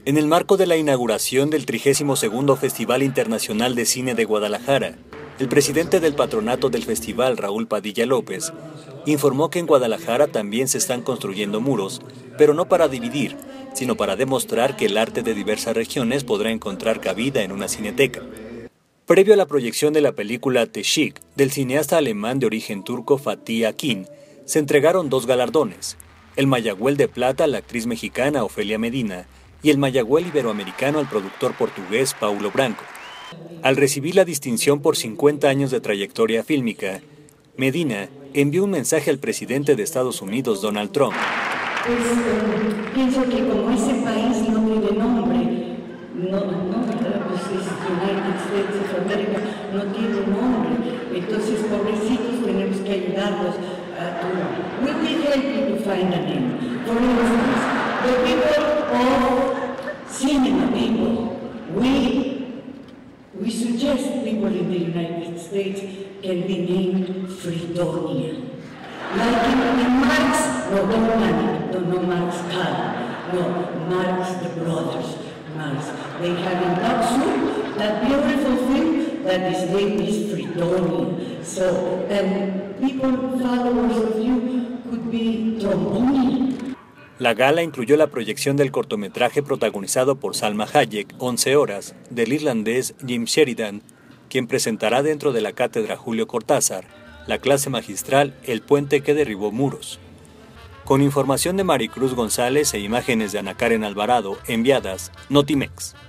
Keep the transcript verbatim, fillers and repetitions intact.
En el marco de la inauguración del trigésimo segundo Festival Internacional de Cine de Guadalajara, el presidente del patronato del festival, Raúl Padilla López, informó que en Guadalajara también se están construyendo muros, pero no para dividir, sino para demostrar que el arte de diversas regiones podrá encontrar cabida en una cineteca. Previo a la proyección de la película Teşhik, del cineasta alemán de origen turco Fatih Akin, se entregaron dos galardones, el Mayagüel de Plata a la actriz mexicana Ofelia Medina y el Mayagüel Iberoamericano al productor portugués Paulo Branco. Al recibir la distinción por cincuenta años de trayectoria fílmica, Medina envió un mensaje al presidente de Estados Unidos, Donald Trump. Pues eh, pienso que como ese país no tiene nombre, no, no, pues es United States of America, no tiene nombre, entonces pobrecitos tenemos que ayudarlos a todo. We'll be happy to find a name. For instance, the people of cinema people, we We suggest people in the United States can be named Fridonia. Like in, in Marx, no, no Marx, no, no Marx Karl, no, Marx, the brothers, Marx. They have in Taksu that beautiful film that is named is Fridonia. So, and people, followers of you, could be Trombonia. La gala incluyó la proyección del cortometraje protagonizado por Salma Hayek, once horas, del irlandés Jim Sheridan, quien presentará dentro de la cátedra Julio Cortázar la clase magistral El puente que derribó muros. Con información de Maricruz González e imágenes de Ana Karen Alvarado enviadas Notimex.